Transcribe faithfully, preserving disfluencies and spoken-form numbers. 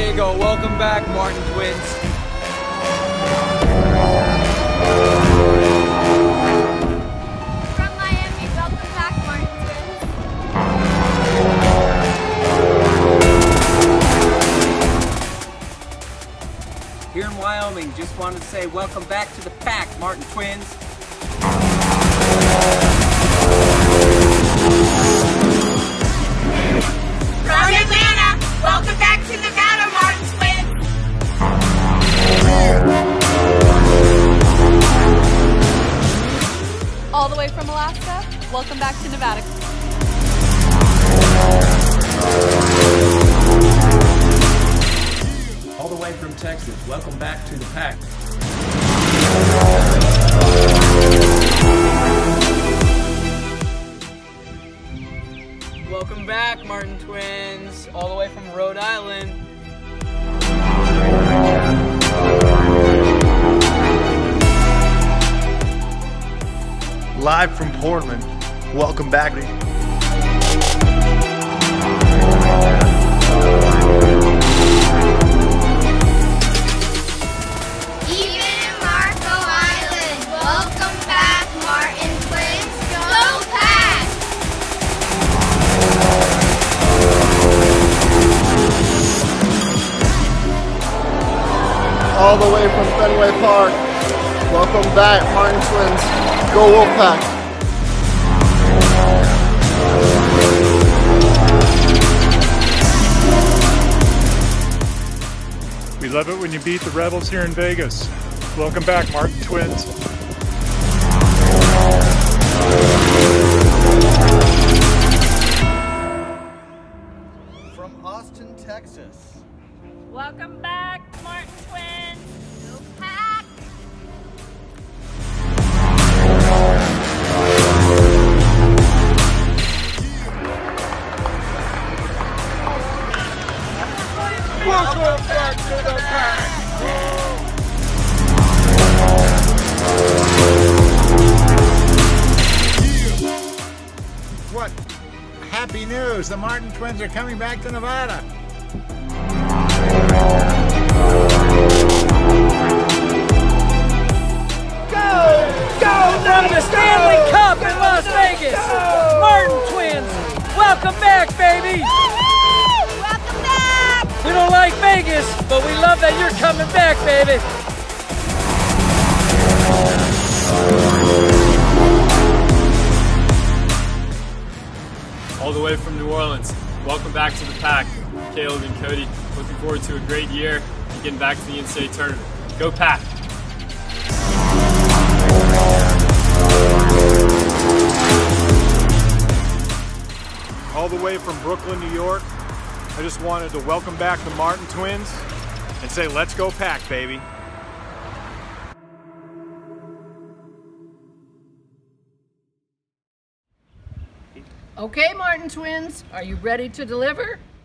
you go. Welcome back, Martin Twins. From Miami, welcome back, Martin Twins. Here in Wyoming, just wanted to say welcome back to the pack, Martin Twins. From Atlanta, welcome back to Nevada, Martin Twins. All the way from Alaska, welcome back to Nevada. All the way from Texas, welcome back to the pack. Welcome back, Martin Twins. All the way from Rhode Island. Live from Portland, welcome back. Even in Marco Island, welcome back, Martin Twins. Go Pack! All the way from Fenway Park, welcome back, Martin Twins. Go Wolfpack! We love it when you beat the Rebels here in Vegas. Welcome back, Martin Twins. From Austin, Texas. Welcome back, Martin Twins. Go Pack! Welcome back to the pack. What happy news! The Martin Twins are coming back to Nevada. From the Stanley Cup in Las Vegas, Martin Twins, welcome back, baby. Welcome back! We don't like Vegas, but we love that you're coming back, baby. All the way from New Orleans, welcome back to the pack. Caleb and Cody, looking forward to a great year and getting back to the N C A A tournament. Go Pack! All the way from Brooklyn, New York, I just wanted to welcome back the Martin Twins and say, let's go Pack, baby. Okay, Martin Twins, are you ready to deliver?